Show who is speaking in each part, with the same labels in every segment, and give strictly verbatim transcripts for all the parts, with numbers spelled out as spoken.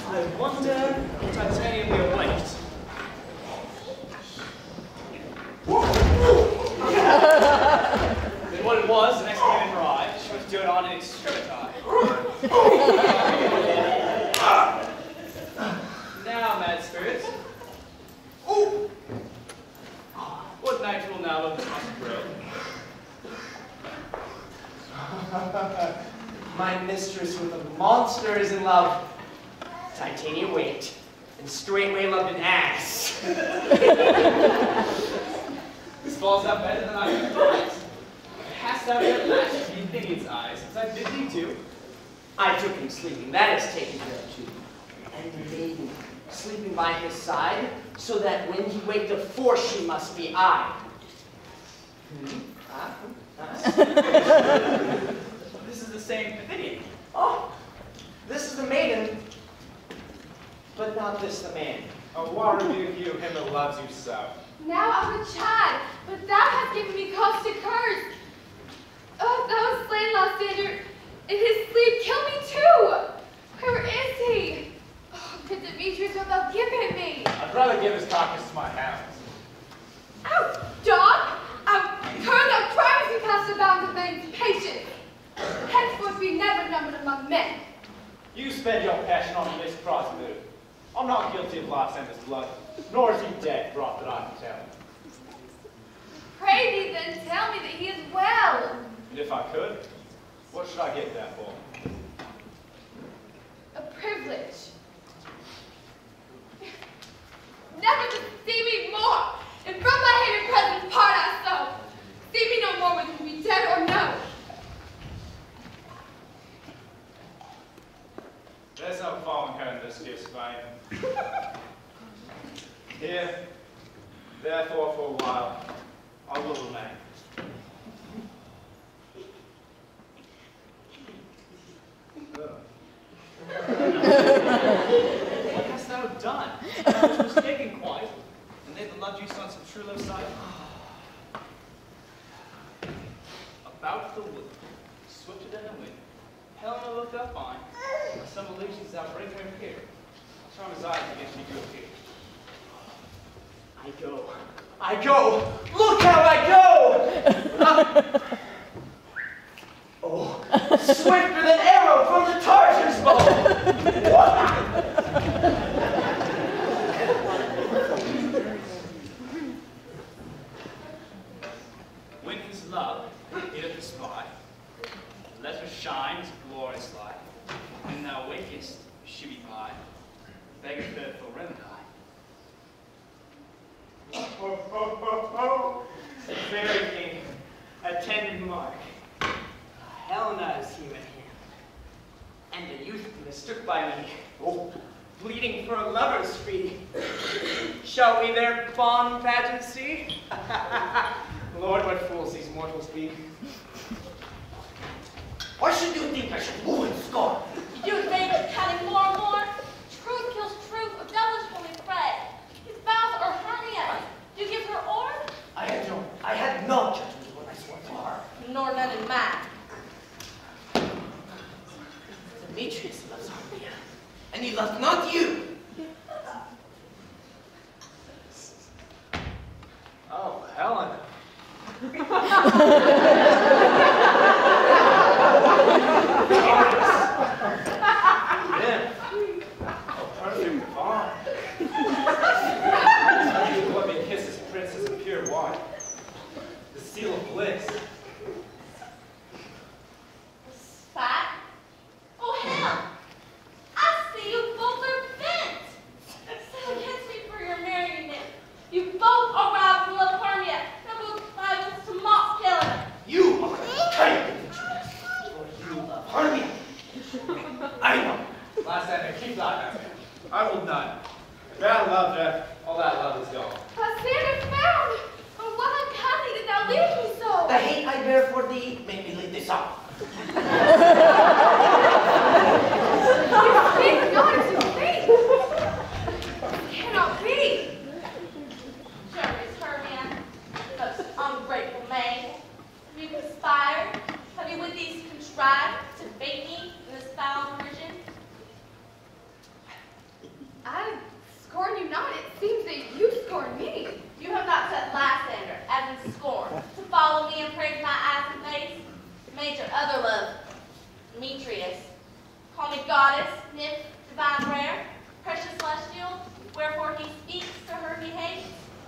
Speaker 1: I wonder if Titania will await. Then what it was, the next time in her eye, she was doing on an extremity. Now, mad spirits. What knight will now of the must grow?
Speaker 2: My mistress with a monster is in love. Titania waked, and straightway loved an ass.
Speaker 1: This falls out better than I could thought. Hast thou yet lashed the Athenian's eyes, as I bid thee do?
Speaker 2: I took him sleeping, that is taken care of too. And the maiden, sleeping by his side, so that when he waked of force she must be I. Hmm? Ah, ah.
Speaker 1: This is the same Athenian.
Speaker 2: Oh, this is the maiden, but not this the man.
Speaker 3: A war rebuke you, him that loves you so.
Speaker 4: Now I'm a child, but thou hast given me cause to curse. Oh, thou hast slain Lysander in his sleep. Kill me too. Where is he? Oh, good Demetrius, what thou given me?
Speaker 3: I'd rather give his carcass to my hounds.
Speaker 4: Out, dog! Out, cur, thou crimes you cast about the veins, patience. Henceforth be never numbered among men.
Speaker 3: You spend your passion on this prostitute. I'm not guilty of Lysander's blood, nor is he dead, for aught that I can tell.
Speaker 4: Pray thee then tell me that he is well.
Speaker 3: And if I could, what should I get that for?
Speaker 4: A privilege. Never to see me more, and from my hated presence part I so. See me no more whether you be dead or no.
Speaker 3: There's no following her in this gift, Spain. Here, therefore, for a while, I will remain.
Speaker 1: What hast thou done? I was mistaken quite, and they that loved you on some true love side. About the wood, swifter than the wind, Helena looked up on. By some illusions thou bring her here. I'll charm his eyes against you do appear.
Speaker 2: I go. I go. Look how I go! Uh, oh, swifter than arrow from the Tartar's bow!
Speaker 1: When his love hitteth the spot, let her shine his glorious light. When thou wakest, she be by, beggar fed for remedy.
Speaker 2: Oh, oh, oh, oh. Fairy king, attended mark. Helena is here at hand, and the youth mistook by me, oh, bleeding for a lover's fee. Shall we their fond pageant see? Lord, what fools these mortals be. Why should you think I should woo and scorn?
Speaker 5: You do think of cutting more and more? Truth kills truth, or devilish will we pray. His vows are Hermia. Do you give her or?
Speaker 2: I had no, I had no judgment when I swore to her.
Speaker 5: Nor none in mine.
Speaker 2: Demetrius loves Hermia, and he loves not you.
Speaker 3: Oh, Helena. Yeah. Oh, perfect fine. You let me kiss this princess of pure wine. The seal of bliss.
Speaker 5: Fat? Oh, hell! I see you both are bent. So against me for your merriment. You both are robbed of Hermia. That will rivals to mock Helena.
Speaker 2: You are a traitor, for you love Hermia. I know.
Speaker 3: Lysander, keep that man. I will not. If I loved her, all that love is gone.
Speaker 4: Lysander found! Oh, what unkindly did thou leave me so?
Speaker 2: The hate I bear for thee made me leave this off.
Speaker 4: You speak not as you think. It cannot be.
Speaker 5: Sure is Hermia, most ungrateful maid. Have you conspired? Have you with these contrived to bait me in this foul origin?
Speaker 4: that you scorn me.
Speaker 5: You have not set Lysander, as in scorn, to follow me and praise my eyes and face. Made your other love, Demetrius. Call me goddess, nymph, divine rare, precious celestial, wherefore he speaks to her he hates.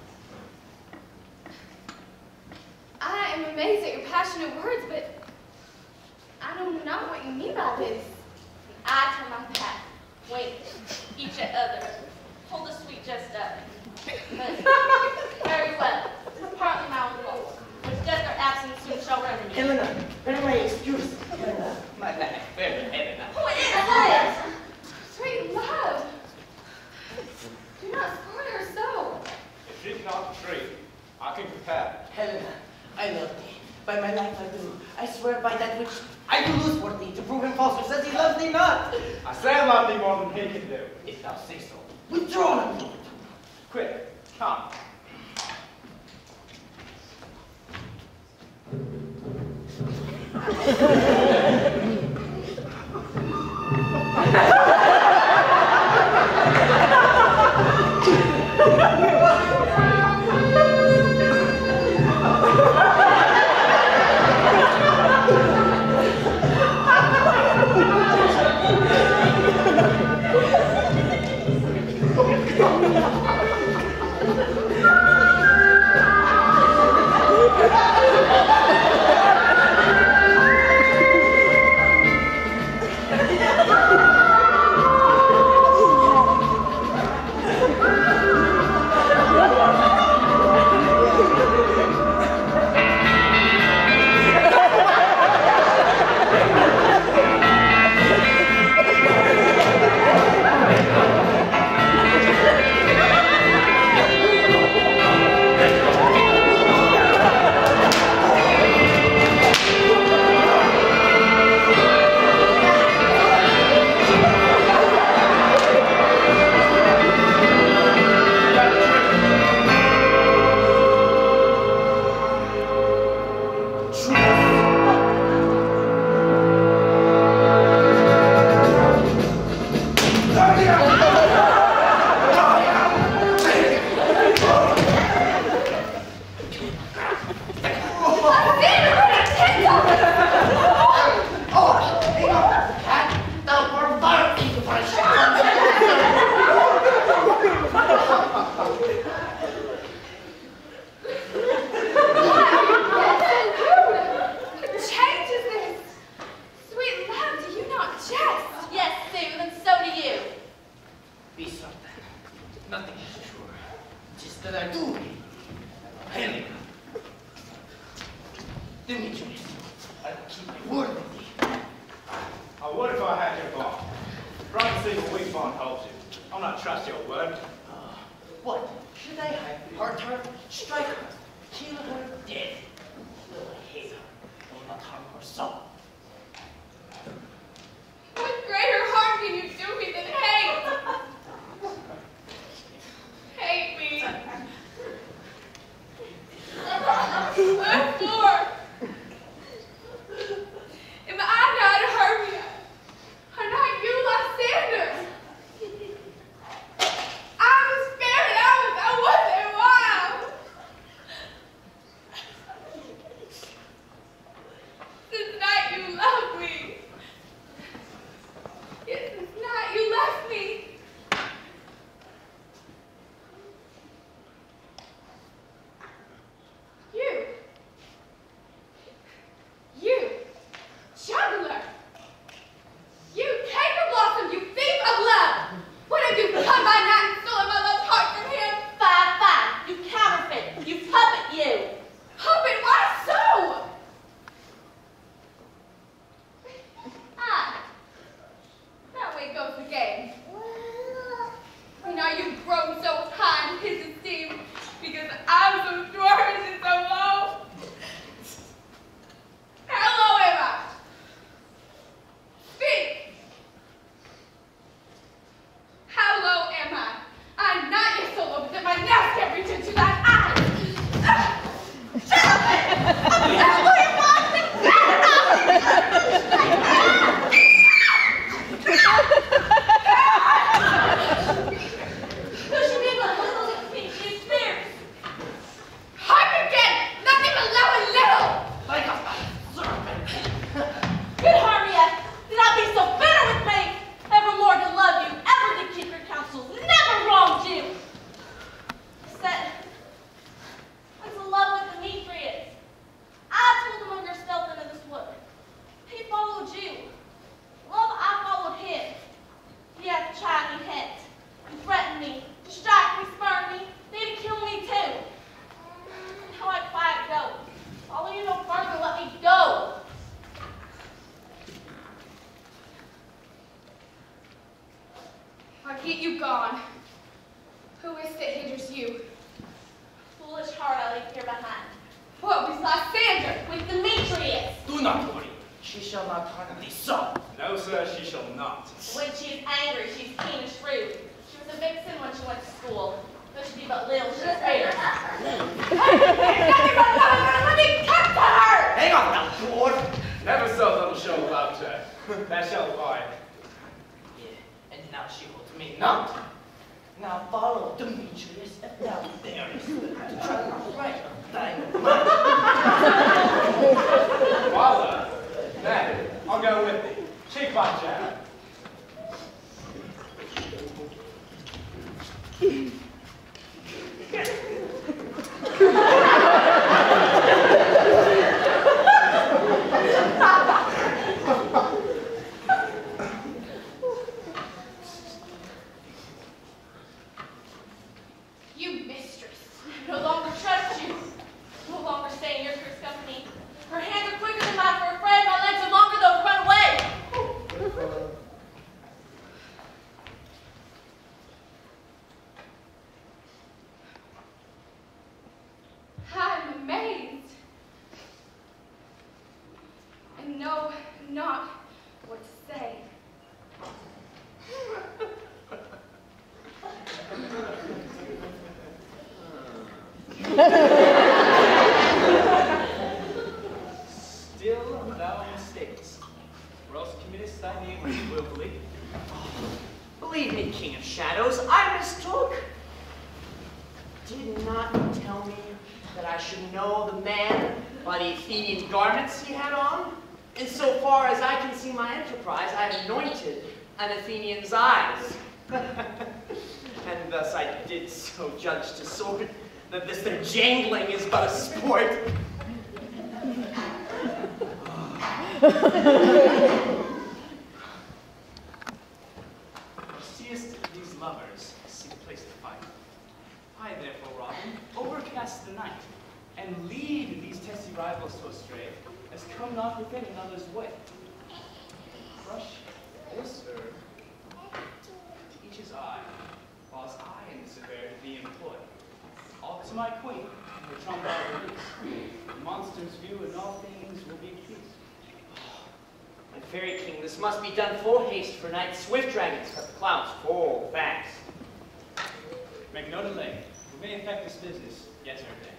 Speaker 4: I am amazed at your passionate words, but I don't know what you mean by this.
Speaker 5: I turn my back, wink, each at other, hold the sweet jest up. But very well, partly my own fault, which death or absence soon shall remedy.
Speaker 2: Helena, bear my excuse. Helena, my bad. Bear Helena.
Speaker 5: Who is it?
Speaker 4: Sweet love, do not scorn her so.
Speaker 3: If she cannot retreat, I can compel.
Speaker 2: Helena, I love thee. By my life I do. I swear by that which I do lose for thee, to prove him false who says he loves thee not.
Speaker 3: I say I love thee more than he can do.
Speaker 2: If thou say so, withdraw him.
Speaker 3: Quick, come.
Speaker 2: Demetrius, I will keep my word with thee.
Speaker 3: I would if I had your bond. Promising a weak bond holds you. I'll not trust your word.
Speaker 2: Uh, what? Should I hurt her, strike her, kill her dead? Though I hate her, I will not harm her soul.
Speaker 4: What greater harm can you do me than hate? Hate me. What for? Am I not Hermia? Are not you Lysander? I was fair and I was, I wasn't wild. Since night get you gone. Who is it hinders you?
Speaker 5: Foolish heart I leave here behind.
Speaker 4: What was Lysander?
Speaker 5: With Demetrius.
Speaker 1: Do not worry. She shall not harm thee so. No, sir, she shall not.
Speaker 5: When she is angry, she's keen and shrewd. She was a vixen when she went to school. Though she be but little, she's greater. Let me cut to her!
Speaker 1: Hang on now, dwarf. Never so little show about her. That shall abide.
Speaker 2: Yeah, and now she holds me not. Now follow Demetrius if thou darest to try to right thy mind.
Speaker 3: Follow. Nay, I'll go with thee. Cheek by jab.
Speaker 4: You mistress.
Speaker 5: No longer trust you. No longer stay in your cursed company. Her hands are quicker than mine for a friend. My legs are longer though to run away.
Speaker 4: I'm amazed. And know not what to say.
Speaker 1: Still thou mistakest, or else committest thy name willfully.
Speaker 2: Believe me, King of Shadows, I mistook. Did not you tell me that I should know the man by the Athenian garments he had on? And so far as I can see my enterprise, I have anointed an Athenian's eyes. And thus I did so judge to sword that this their jangling is but a sport.
Speaker 1: Seest these lovers seek place to fight. I therefore, Robin, overcast the night, and lead these testy rivals so astray, as come not within another's way. Crush or serve to each his eye, whilst I in severity employ. All to my queen, her trump I'll release. The monsters view and all things will be peace.
Speaker 2: My fairy king, this must be done full haste, for night swift dragons cut the clouds full fast.
Speaker 1: Make no delay. We may effect this business yet ere day.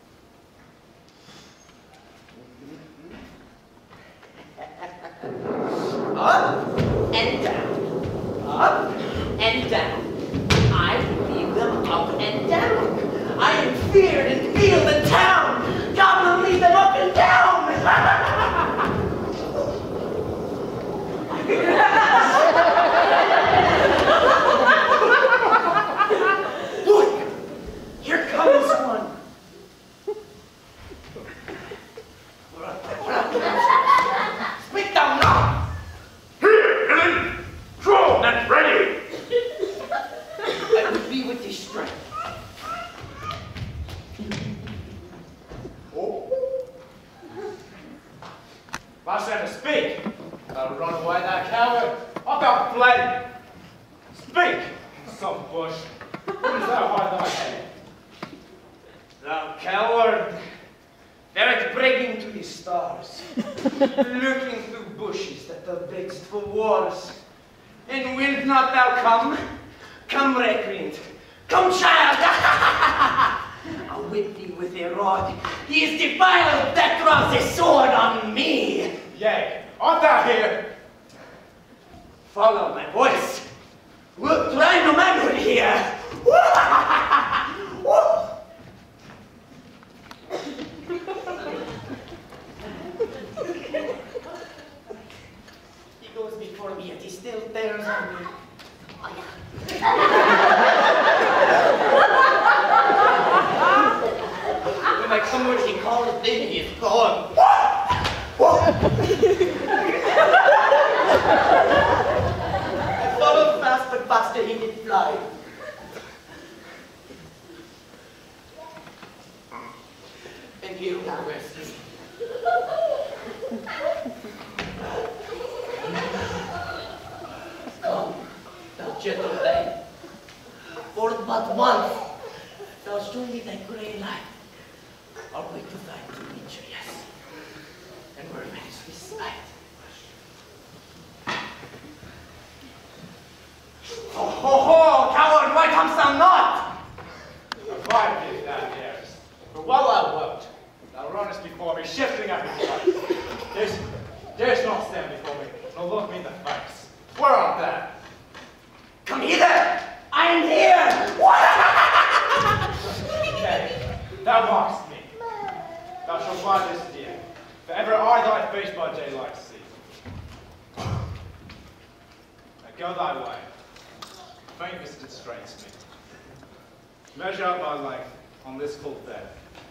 Speaker 2: Up and down, up and down. I lead them up and down. I am feared and field and town. Goblin, lead them up and down. Look, here comes one. Speak thou not.
Speaker 6: Here, villain! Draw and ready!
Speaker 2: I would be with thee strength.
Speaker 3: Oh. Lysander, speak! Thou run away, thou coward! Art thou fled? Speak, some bush! What is thou hide thy head?
Speaker 2: Thou coward! Thou art breaking to the stars, looking through bushes that thou beggst for wars. And wilt not thou come? Come, recreant! Come, child! I'll whip thee with a rod. He is defiled that draws a sword on me!
Speaker 3: Yea, art thou here?
Speaker 2: Follow my voice. We'll try no manhood here. He goes before me and he still bears on me. When I come where he calls, then he is gone. I followed fast, but faster he did fly. And here thou rest me. Come, thou gentle thing.
Speaker 7: for but once, thou show me thy grey light. I'll wait to find to meet you, yes. And where is this light?
Speaker 3: Ho, ho, ho! Coward, why comest thou not? Abide me, thou dares. For well I wot, thou runnest before me, shifting every place. Darest, darest not stand before me, nor look me in the face. Where art thou?
Speaker 7: Come hither! I am here!
Speaker 3: Nay, thou mockest me. Thou shalt find this dear, for ever eye thy face by daylight see. Now go thy way. Faintness constrains me. Measure out my length on this cold bed.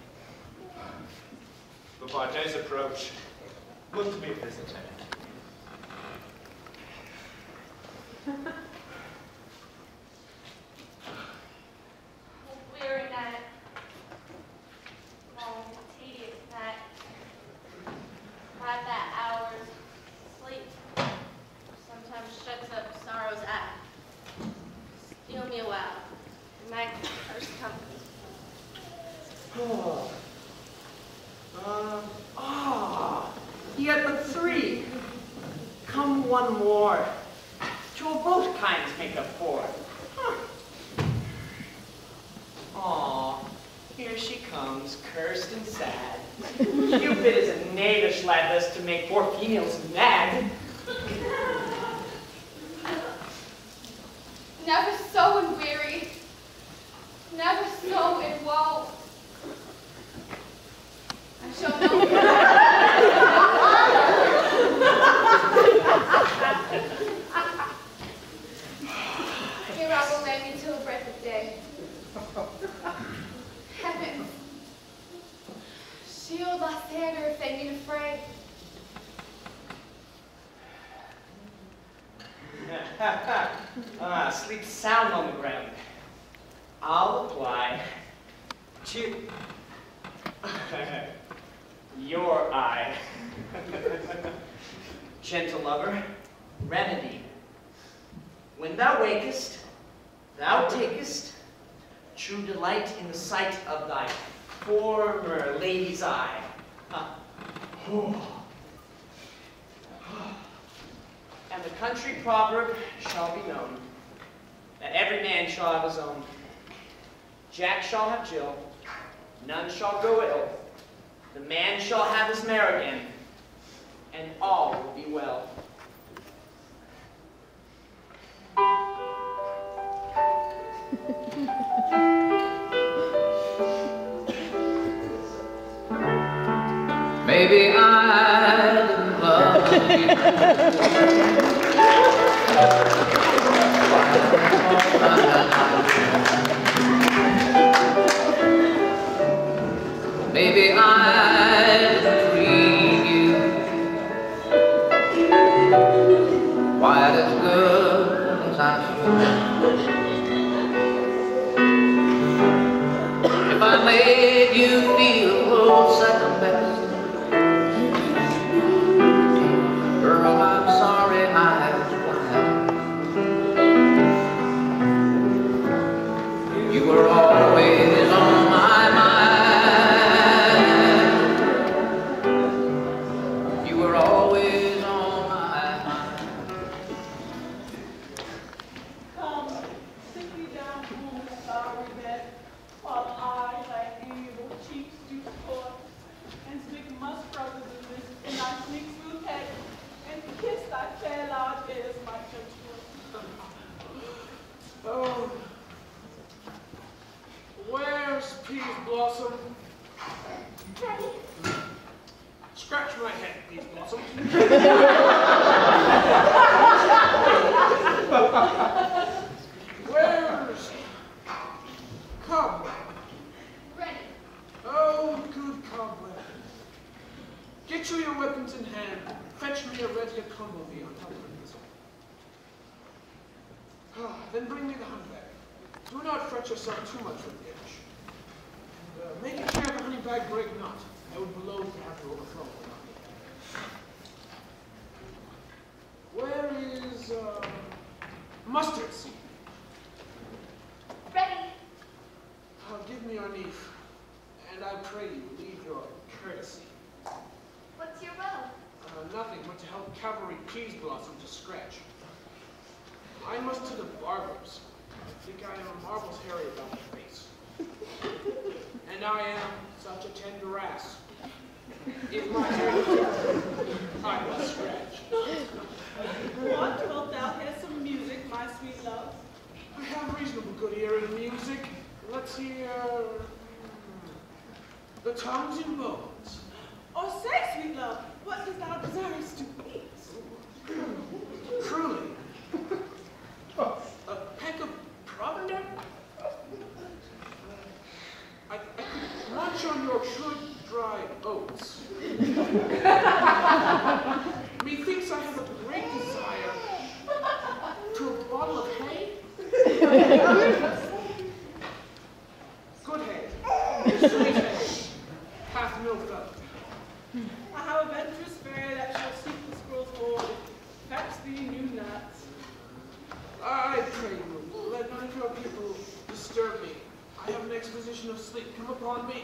Speaker 3: But by day's approach, look to me if this attempt.
Speaker 5: Weary night. Long, tedious night. Five that hours sleep. Sometimes shuts up sorrow's eye. Steal me a while. Night first company.
Speaker 2: Oh. Uh, ah, yet but three. Come one more. Two of both kinds make up four. Huh. Aw, here she comes, cursed and sad. Cupid is a knavish lad thus to make poor females mad.
Speaker 4: Never so in weary, never so in woe. I shall know. Here I will lay me till the break of day. Heavens, shield Lysander if they meet a fray.
Speaker 2: Ah, sleep sound on the ground. I'll apply to your eye. Gentle lover, remedy. When thou wakest, thou takest true delight in the sight of thy former lady's eye. Ah. And the country proverb shall be known, that every man shall have his own. Jack shall have Jill, none shall go ill. The man shall have his mare again, and all will be well.
Speaker 8: Maybe I didn't love you. Maybe I didn't treat you quite as good as I should. If I made you feel second best, girl, I'm sorry I was blind. You were always on my mind. You were always on my mind.
Speaker 9: Come, sit me down on the starry bed, while I, thy amiable cheeks do sport, and speak much further than this, and thy sneak smooth head, and kiss thy fair large ears, my church.
Speaker 3: Oh, where's Peas Blossom? Scratch my head, Peas Blossom. Where's Cobweb?
Speaker 4: Ready.
Speaker 3: Oh, good Cobweb. Get you your weapons in hand. Fetch me a readier combo bee on top of this one. Ah, then bring me the honey bag. Do not fret yourself too much with the edge. And, uh, make care the honey bag break not. I would be loath to have to overthrow it. Where is uh, mustard seed?
Speaker 5: Ready.
Speaker 10: your niece, and I pray you leave your courtesy.
Speaker 4: What's your will?
Speaker 10: Uh, nothing but to help Cavalry Peas Blossom to scratch. I must to the barber's. I think I am a marvel's hairy about the face. And I am such a tender ass. If my hair is dirty, I must scratch.
Speaker 9: What, wilt thou hear some music, my sweet love?
Speaker 10: I have reasonable good ear in music. Let's hear the Tongues and Bones.
Speaker 9: Or say, sweet love, what dost thou desirest to eat?
Speaker 10: Truly. A peck of provender? I, I could munch on your good dry oats. Methinks I have a great desire to a bottle of hay. Good hay. Sweet hay. Half milk up.
Speaker 9: I have a venturous fairy that shall seek the squirrel's hoard, fetch thee new nuts.
Speaker 10: I pray you, let none of your people disturb me. I have an exposition of sleep come upon me.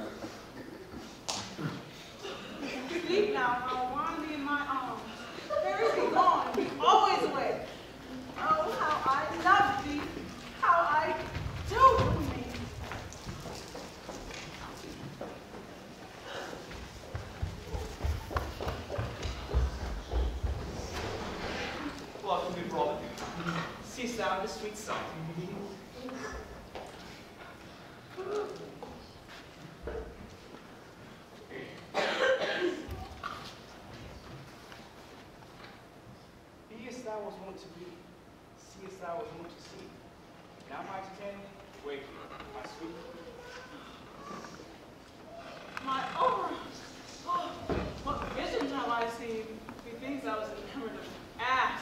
Speaker 9: Sleep now, I'll wind thee in my arms. Where is he gone? He's always away. Oh, how I love thee, how I do with thee.
Speaker 1: Welcome, good Robin. Seest thou this sweet song? Beest thou was wont to be, seest thou was wont to see. Now, my companion, wake you, my sweet.
Speaker 9: My oh, oh, what visions have I seen? Methinks I was enamored of ass.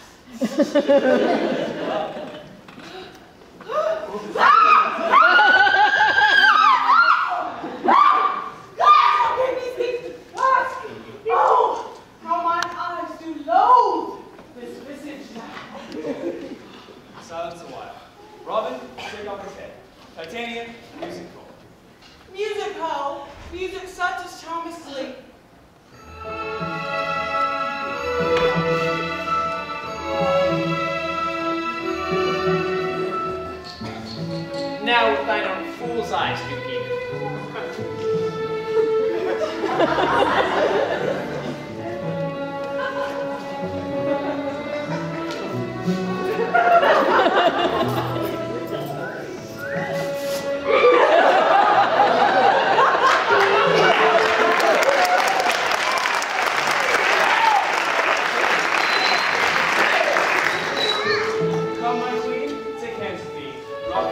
Speaker 9: Oh, how my eyes do loathe this visage now.
Speaker 1: Silence a while. Robin, take off his head. Titania, music hall.
Speaker 9: Music hall, music such as charm is sleep.
Speaker 1: Now with thine own fool's eyes do peep. Come, my queen, take hands with me. Rock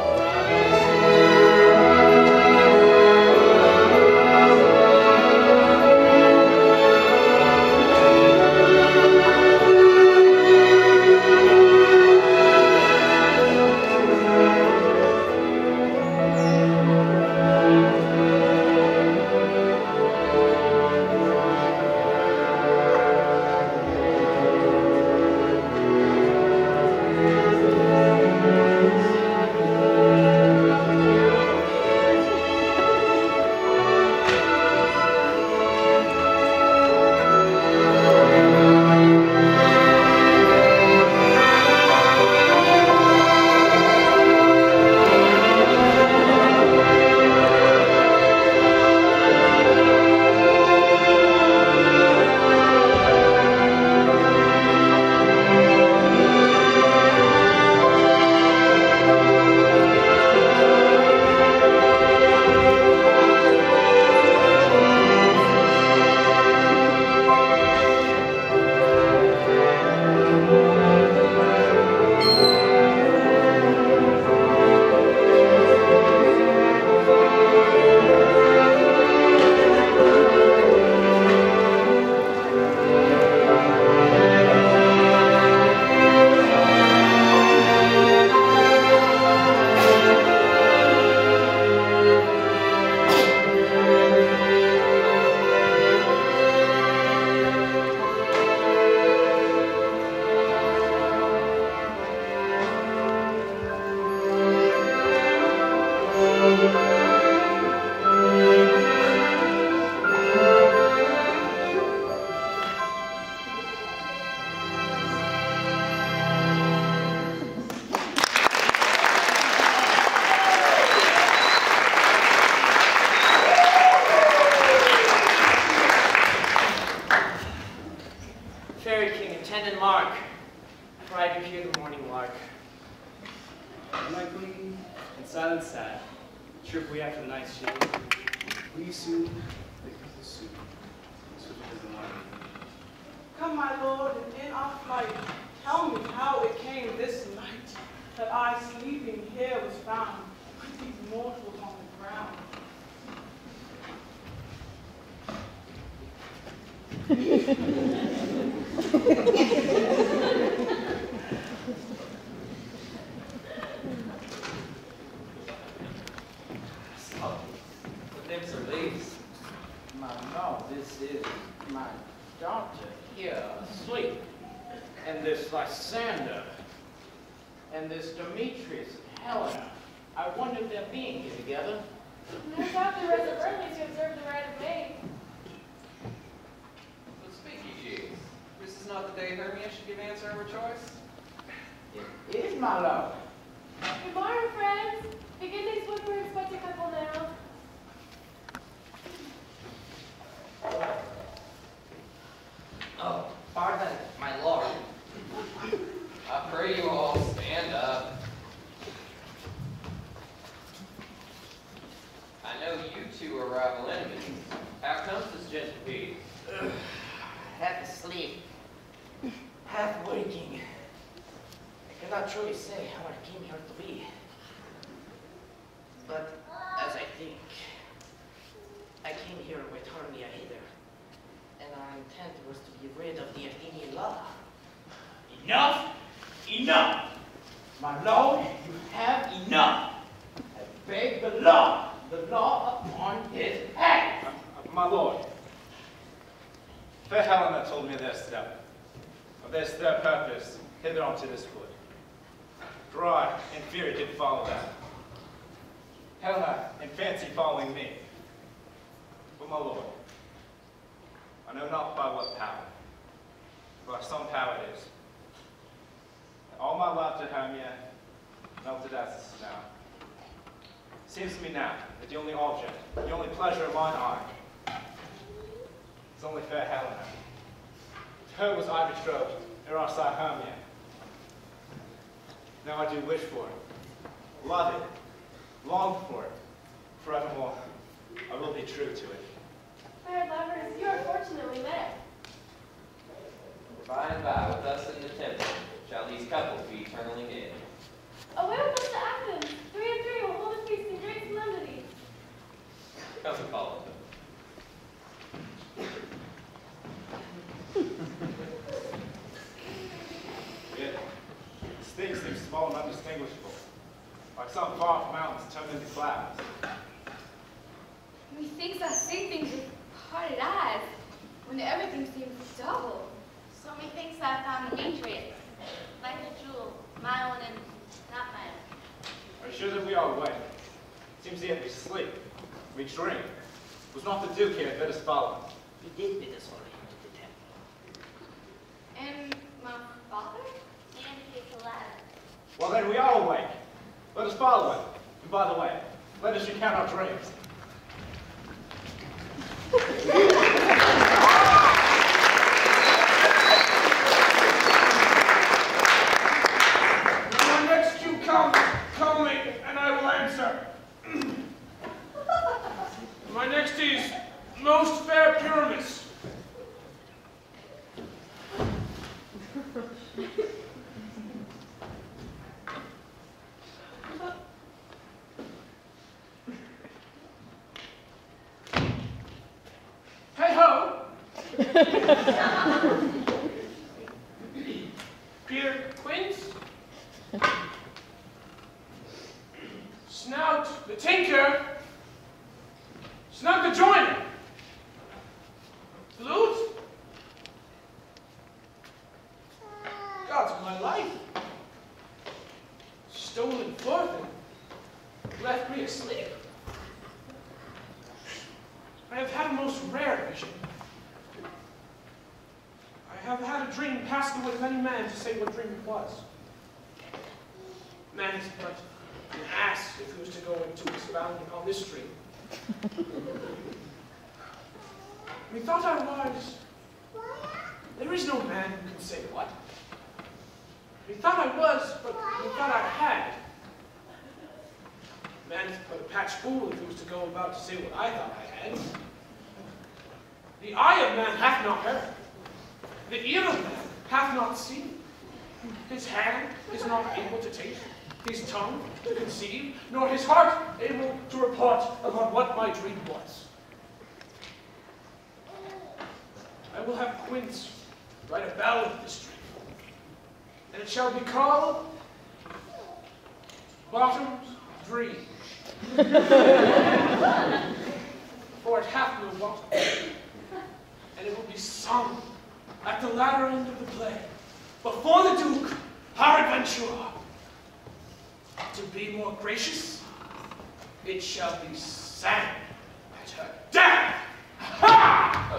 Speaker 9: Thank you.
Speaker 3: morning like
Speaker 1: Unlikely and silent sad. Trip we after the night's shield. We soon pick up the soup. Soup doesn't want it.
Speaker 9: Come, my lord, and in our flight, tell me how it came this night that I sleeping here was found with these mortals on the ground.
Speaker 8: So, the lips are leaves. My no, this is my daughter here asleep. And this Lysander. And this Demetrius and Helena. I wondered their being here together.
Speaker 4: No doubt they rose up early to observe the rite of May.
Speaker 11: But speak ye, Jews. This is not the day Hermia should give answer of her choice.
Speaker 8: It is, my lord.
Speaker 4: Good morning, friends. Begin these woodwords by a couple now.
Speaker 11: Oh, pardon, my lord. I pray you all stand up. I know you two are rival enemies. How comes this gentle peace?
Speaker 7: Half asleep, half waking. I cannot truly say how I came here to be. But as I think, I came here with Hermia hither, and our intent was to be rid of the Athenian law.
Speaker 1: Enough! Enough! My lord, you have enough! I beg the law, the law upon his head!
Speaker 3: Uh, my lord, fair Helena told me their step, of this their purpose, hither unto this wood. For I, in fear, did follow them. Helena, in fancy, following me. But my lord, I know not by what power, but by some power it is. All my love to Hermia melted as it is now. Seems to me now that the only object, the only pleasure of mine eye, is only fair Helena. To her was I betrothed, ere I saw Hermia. Now I do wish for it, love it, long for it, forevermore. I will be true to it.
Speaker 4: Fair lovers, you are fortunately met.
Speaker 11: By and by, with us in the temple, shall these couples be eternally dead.
Speaker 4: Away with us to Athens. Three and three will hold a feast in great solemnity.
Speaker 11: Come and follow them.
Speaker 3: Yet, this thing seems small and undistinguishable, like some far-off mountains turned into clouds.
Speaker 4: Methinks I see things with parted eyes, when everything seems double.
Speaker 5: So methinks I found Demetrius, like a jewel, my own and not my own.
Speaker 3: Are you sure that we are awake? Seems yet we sleep, we dream. Was not the Duke here that bid us follow?
Speaker 7: He did bid us follow him to the temple.
Speaker 4: And my father?
Speaker 5: And his ladder.
Speaker 3: Well then, we are awake. Let us follow him. And by the way, let us recount our dreams.
Speaker 10: When next you come, call me, and I will answer. My next is most fair Pyramus. Hey ho! Peter Quince? Snout the tinker? Snout the joiner? Flute? God's my life. Stolen forth and left me asleep. I have had a most rare vision. I have had a dream past the wit of any man to say what dream it was. Man is but an ass if he was to go into expounding on this dream. Methought I was. There is no man who can say what. He thought I was, but he thought I had. Man's but a patch fool if he was to go about to say what I thought I had. The eye of man hath not heard. The ear of man hath not seen. His hand is not able to taste, his tongue to conceive, nor his heart able to report upon what my dream was. I will have Quince write a ballad of this dream, and it shall be called Bottom's Dream. For it hath no bottom, and it will be sung at the latter end of the play, before the Duke, our adventurer. To be more gracious, it shall be sang at her death. Ha!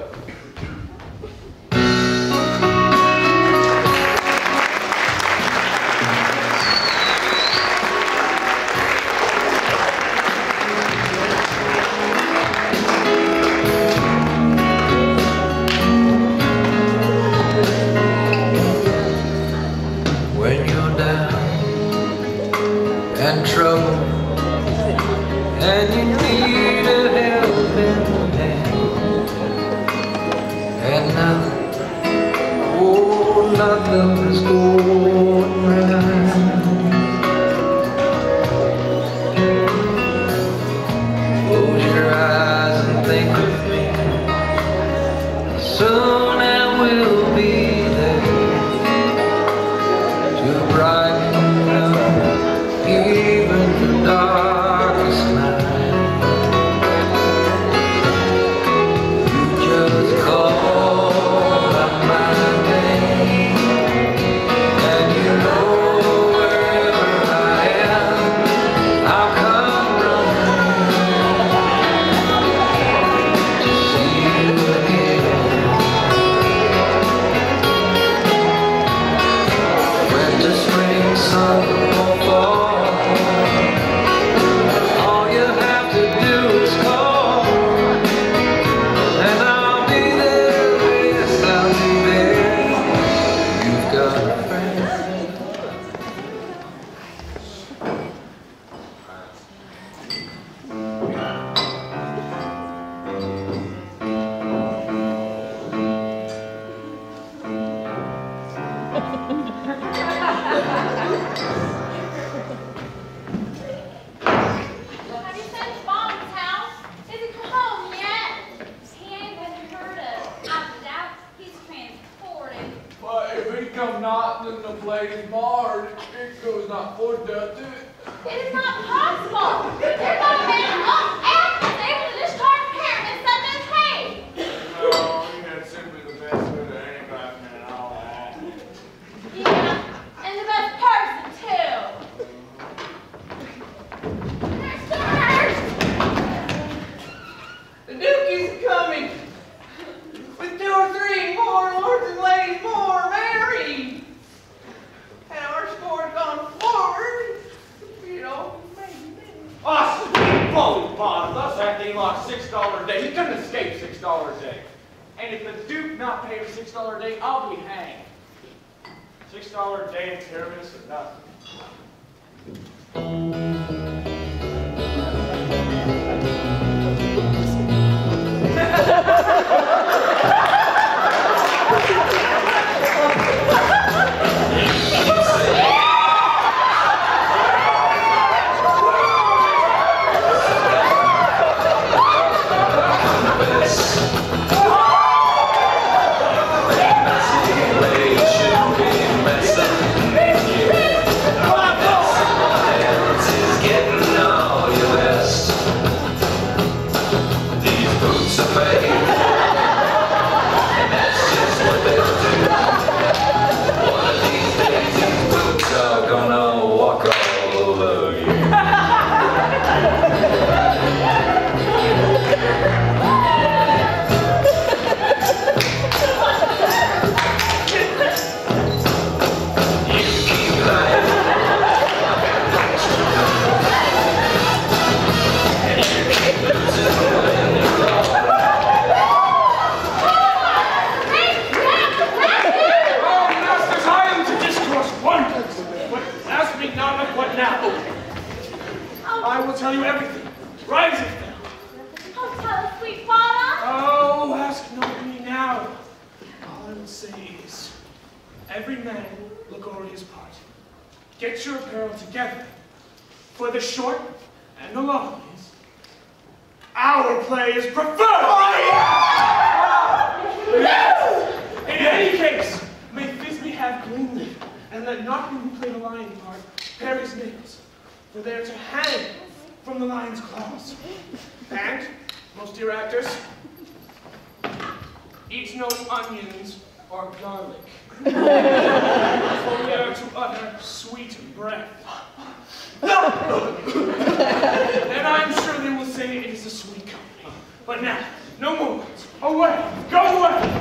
Speaker 12: Messing
Speaker 10: Now, I will tell you everything. Rise it down.
Speaker 5: Oh, tell us, sweet father.
Speaker 10: Oh, ask not me now. All I will say is, every man look over his part. Get your apparel together. For the short and the long is, our play is preferred. Oh, yeah! Yes! In any case, may Thisbe have clean linen, and let not him who played the lion part pare his nails, for they are to hang from the lion's claws. And, most dear actors, eat no onions or garlic, for we are to utter sweet breath. And I'm sure they will say it is a sweet company. But now, no more words. Away! Go away!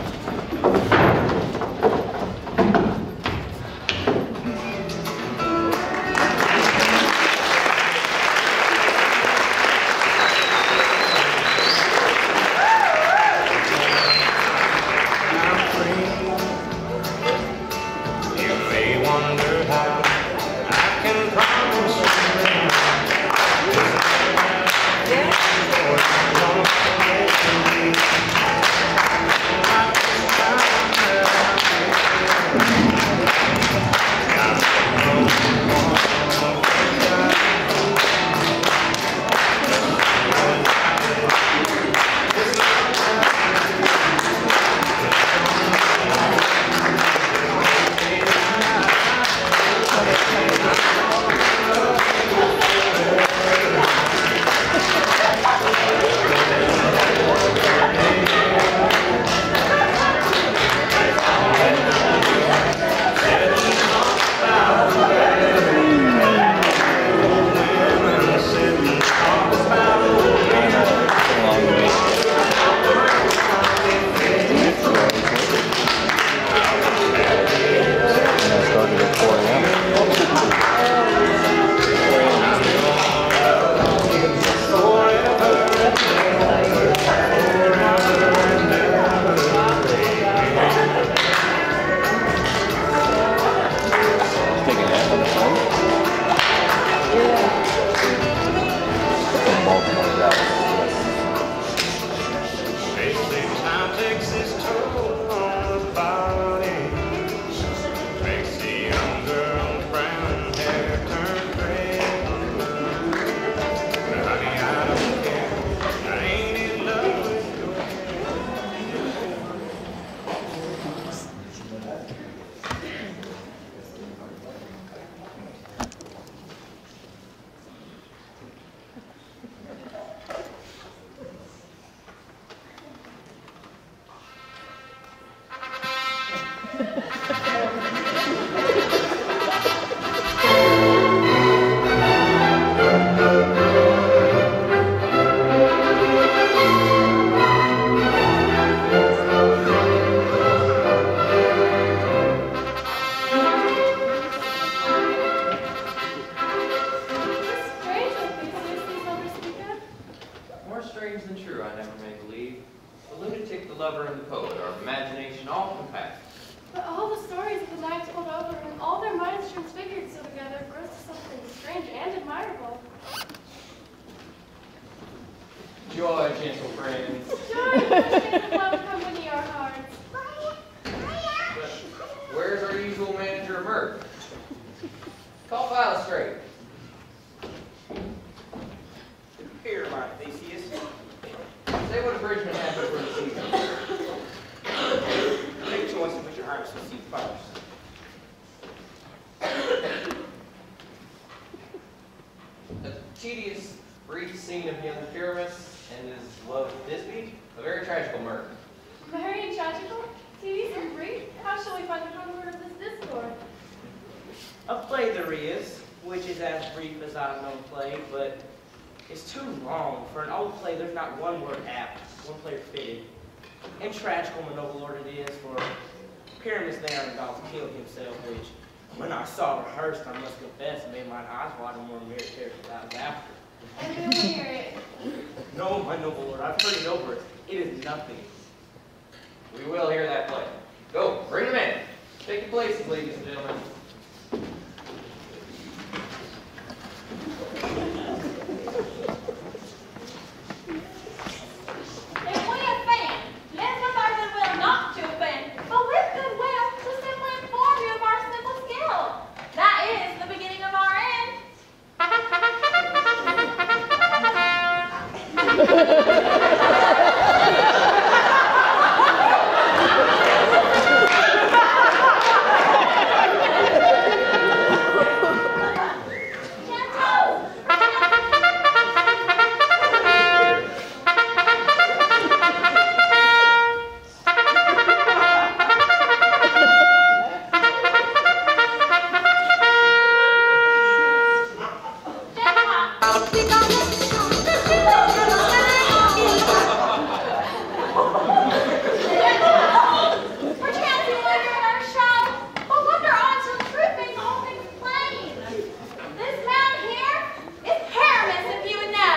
Speaker 5: Perchance you wonder at our show, but wonder on till truth makes all things plain. This mountain here is Paramus, if you would know.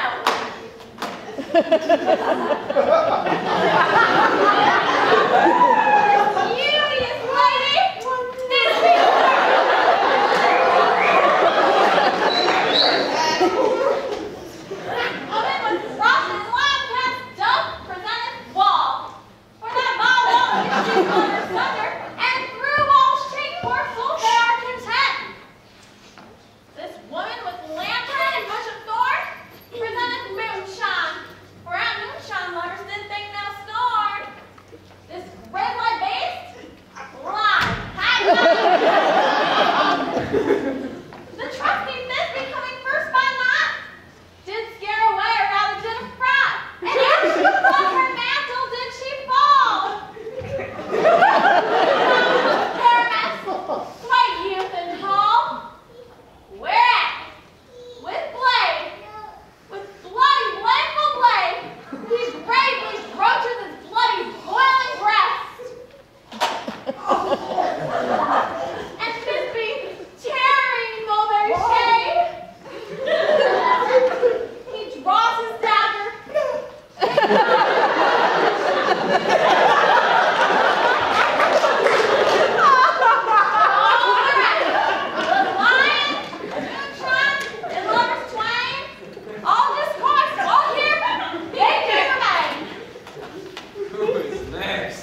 Speaker 5: Beauteous lady, this is woman with rough and long cast dove presenteth wall. For that bow wall which she under sunder, and through walls take morsels they are content. This woman with lantern and bush of thorn presenteth moonshine. For at moonshine lovers did think now scorn. This red light beast, blind, high The trusty Thisbe coming first by night did scare away or rather did affright, and as she flung her mantle did she fall. Paramus, slight youth and tall, whereat, with blade, with bloody blameful blade, he bravely broaches his bloody boiling breast. And Thisbe, tearing mulberry shade, he draws his dagger. All discourse, all here, they do remain.
Speaker 11: Who is next?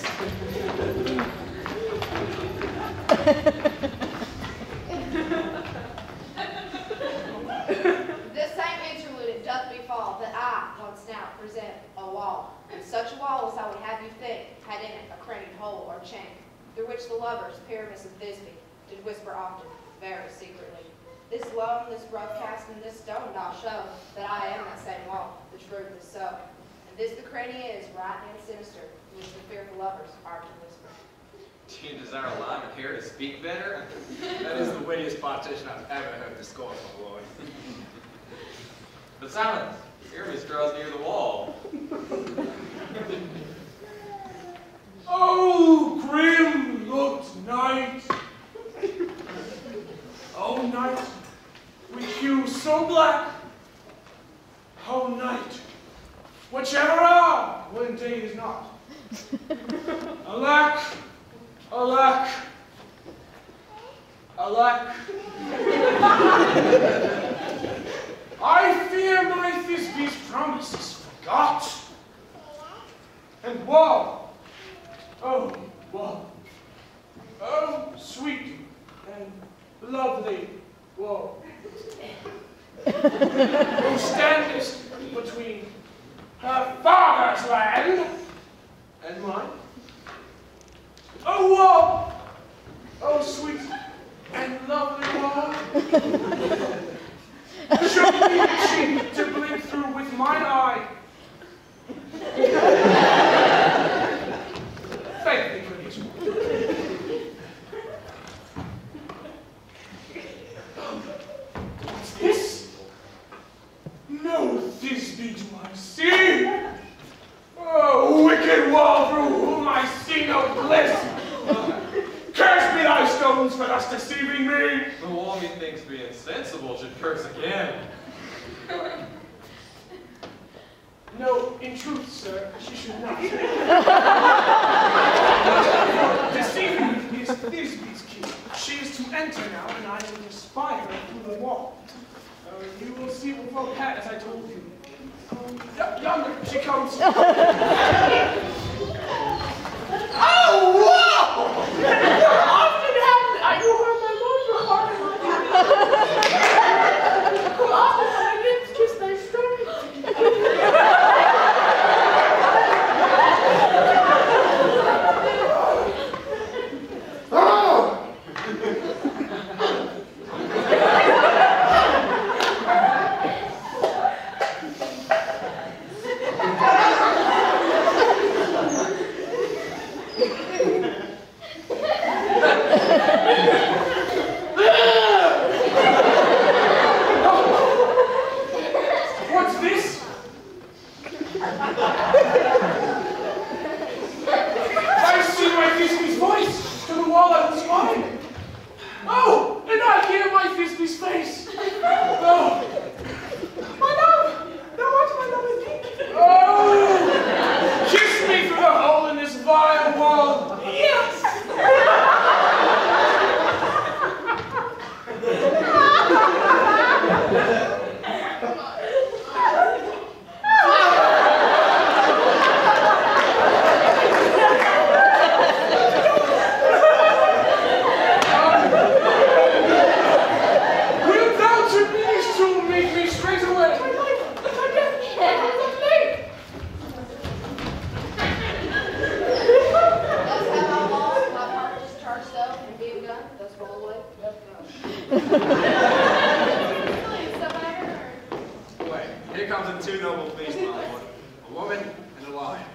Speaker 12: This same interlude it doth befall that I once now present a wall, and such a wall as I would have you think had in it a crannied hole or chink, through which the lovers, Paramus and Thisbe, did whisper often, very secretly. This lone, this rough cast, and this stone doth show that I am that same wall, the truth is so. And this the cranny is, right and sinister, which the fearful lovers are to whisper.
Speaker 11: Do you desire Lyman here to speak better?
Speaker 3: That is the wittiest partition I've ever heard discourse, my lord.
Speaker 11: But silence! Aramis draws near the wall.
Speaker 10: Oh, grim looked night! Oh, night, with hue so black! Oh, night, whichever hour when day is not. Alack, alack, alack. I fear my Thisbe's promise is forgot. And woe, oh, woe, oh, sweet and lovely woe, who standest between her father's land and mine. Oh, woe, oh, sweet and lovely woe, show me the cheek to blink through with mine eye. Thank thee for these words. What's this? No Thisbe do I see. Oh, wicked wall through whom I see no bliss. Curse be thy stones for thus deceiving me.
Speaker 11: The wall methinks be insensible should curse again.
Speaker 10: No, in truth, sir, she should not. Deceiving is Thisbe's key. She is to enter now, and I will espy her through the wall. Uh, you will see with full hat, as I told you. Um, y yonder, she comes. Oh, whoa! Often happened, I you heard my lord your heart and my heart. Often have I lips kiss thy strength.
Speaker 3: two noble beasts, my lord. A woman and a lion.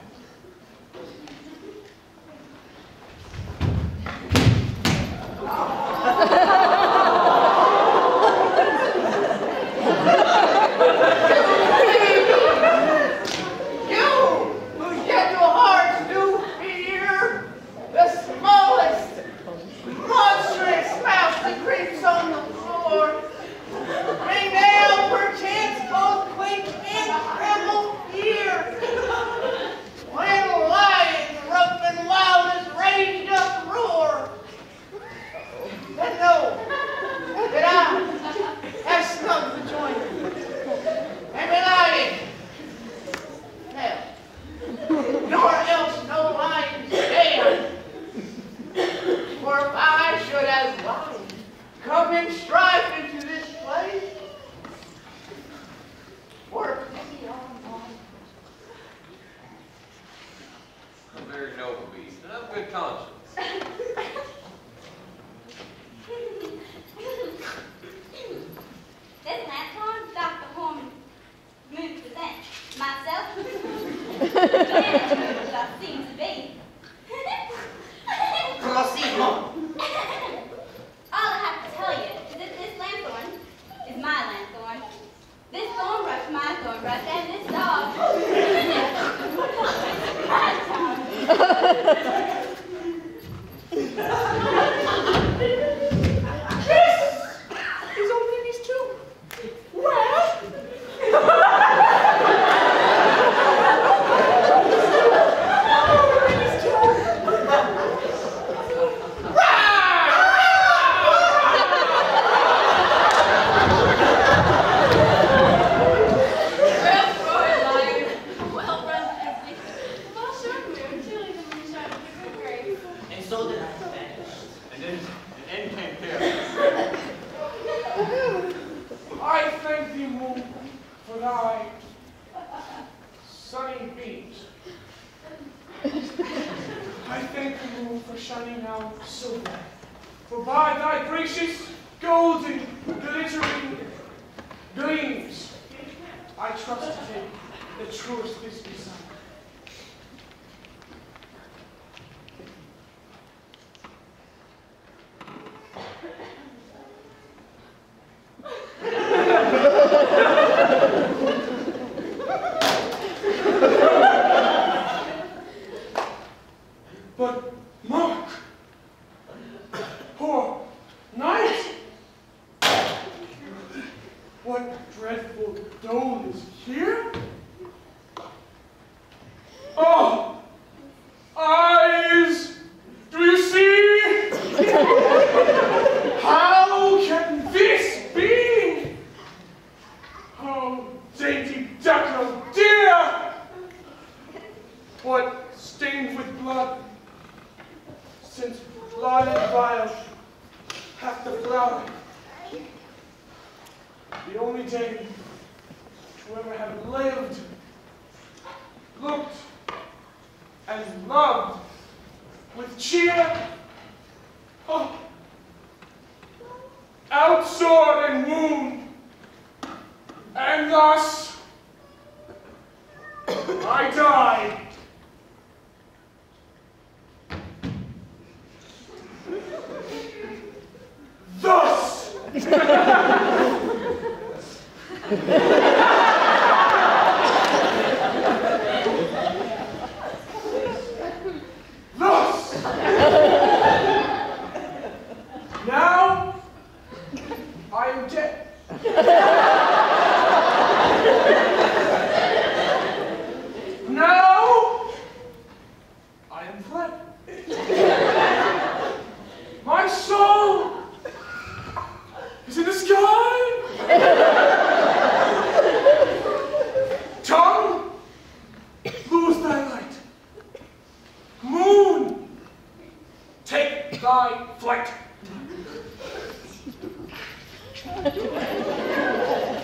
Speaker 10: Thy flight.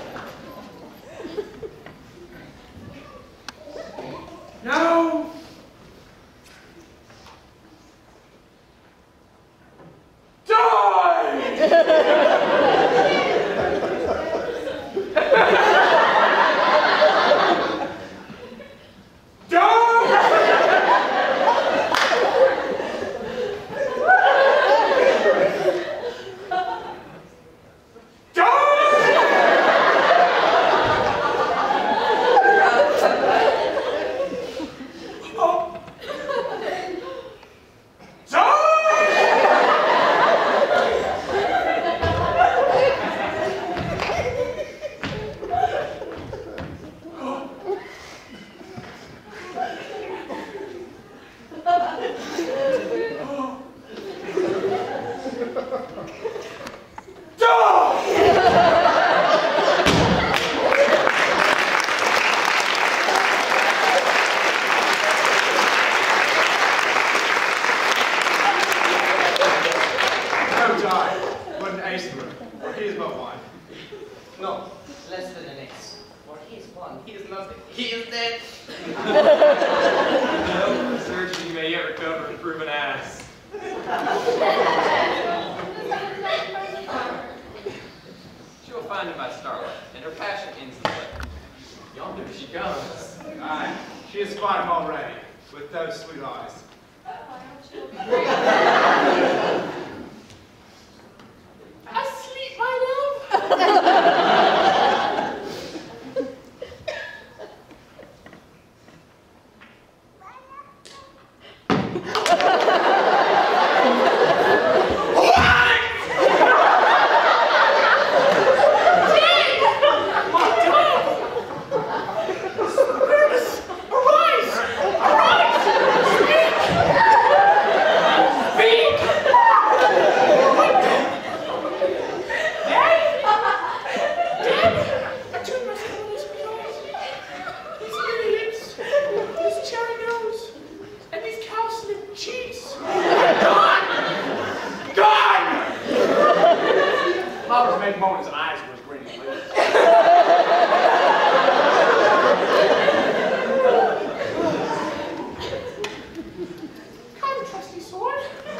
Speaker 2: Less than an ace. For he is one, he is nothing, he is dead.
Speaker 3: No surgery may yet recover and prove an ass.
Speaker 11: She will find him by starlight, and her passion ends the way. Yonder she comes.
Speaker 3: Aye, she is spotted already, with those sweet eyes.
Speaker 9: Asleep, my love.
Speaker 3: Flowers made moan his eyes were as green as leaves.
Speaker 9: Come, trusty sword.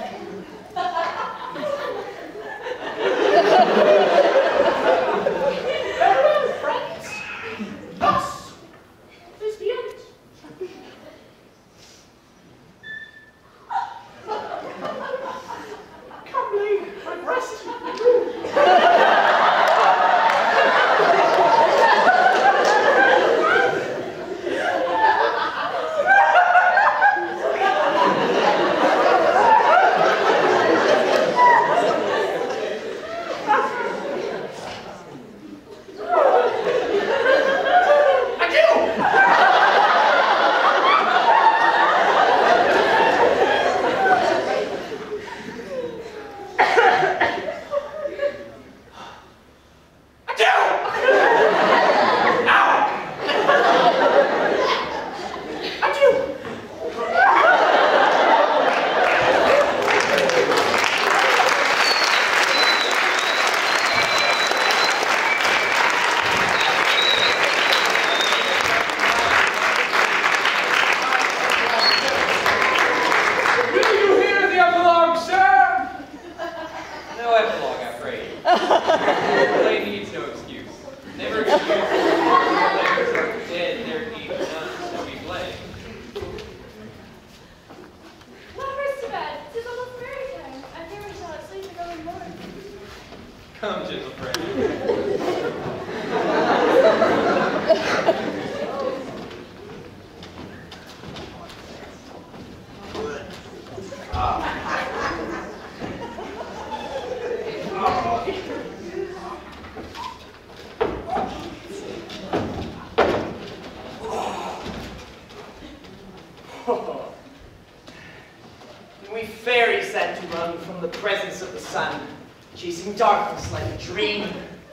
Speaker 9: Farewell, friends. Thus is the end. Come lay my breast in the room.
Speaker 11: Come, gentle friend.
Speaker 2: We fairies had to run from the presence of the sun, chasing darkness like a dream.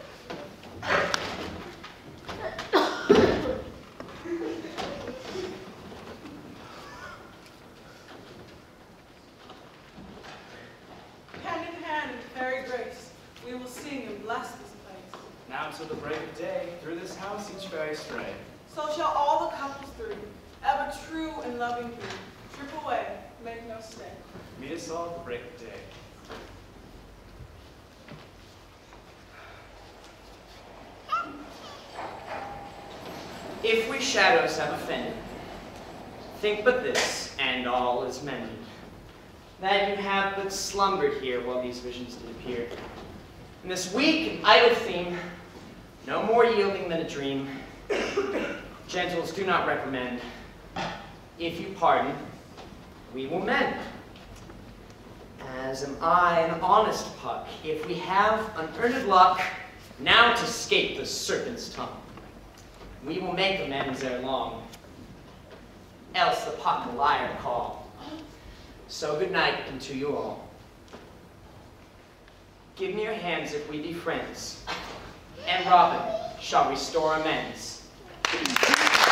Speaker 9: Hand in hand, fairy grace, we will sing and bless this place.
Speaker 3: Now till the break of day, through this house each fairy stray.
Speaker 9: So shall all the couples through, ever true and loving be. Trip away, make no stay.
Speaker 3: Meet us all at the break of day.
Speaker 2: If we shadows have offended, think but this, and all is mended, that you have but slumbered here while these visions did appear. In this weak and idle theme, no more yielding than a dream, gentles do not recommend. If you pardon, we will mend. As am I an honest puck, if we have unearned luck, now to scape the serpent's tongue. We will make amends ere long, else the puck a liar call. So good night unto you all. Give me your hands if we be friends, and Robin shall restore amends.